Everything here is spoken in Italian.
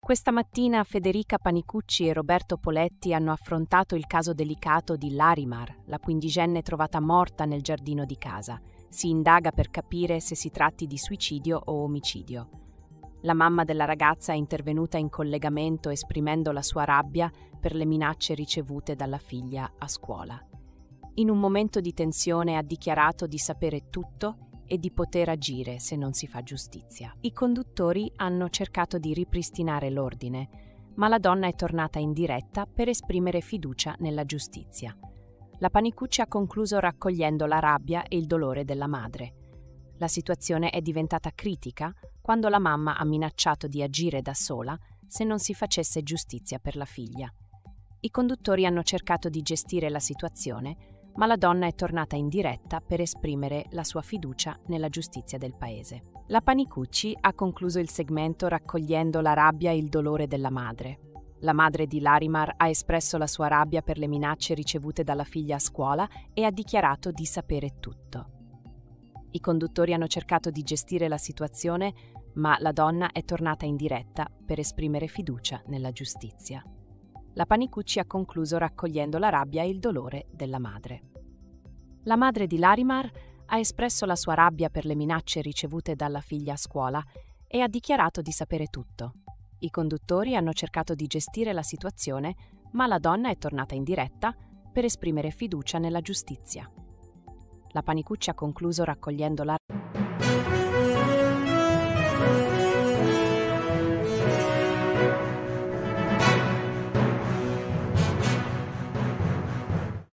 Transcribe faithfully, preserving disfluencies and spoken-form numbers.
Questa mattina Federica Panicucci e Roberto Poletti hanno affrontato il caso delicato di Larimar, la quindicenne trovata morta nel giardino di casa. Si indaga per capire se si tratti di suicidio o omicidio. La mamma della ragazza è intervenuta in collegamento esprimendo la sua rabbia per le minacce ricevute dalla figlia a scuola. In un momento di tensione ha dichiarato di sapere tutto e di poter agire se non si fa giustizia. I conduttori hanno cercato di ripristinare l'ordine, ma la donna è tornata in diretta per esprimere fiducia nella giustizia. La Panicucci ha concluso raccogliendo la rabbia e il dolore della madre. La situazione è diventata critica quando la mamma ha minacciato di agire da sola se non si facesse giustizia per la figlia. I conduttori hanno cercato di gestire la situazione, ma la donna è tornata in diretta per esprimere la sua fiducia nella giustizia del paese. La Panicucci ha concluso il segmento raccogliendo la rabbia e il dolore della madre. La madre di Larimar ha espresso la sua rabbia per le minacce ricevute dalla figlia a scuola e ha dichiarato di sapere tutto. I conduttori hanno cercato di gestire la situazione, ma la donna è tornata in diretta per esprimere fiducia nella giustizia. La Panicucci ha concluso raccogliendo la rabbia e il dolore della madre. La madre di Larimar ha espresso la sua rabbia per le minacce ricevute dalla figlia a scuola e ha dichiarato di sapere tutto. I conduttori hanno cercato di gestire la situazione, ma la donna è tornata in diretta per esprimere fiducia nella giustizia. La Panicucci ha concluso raccogliendo la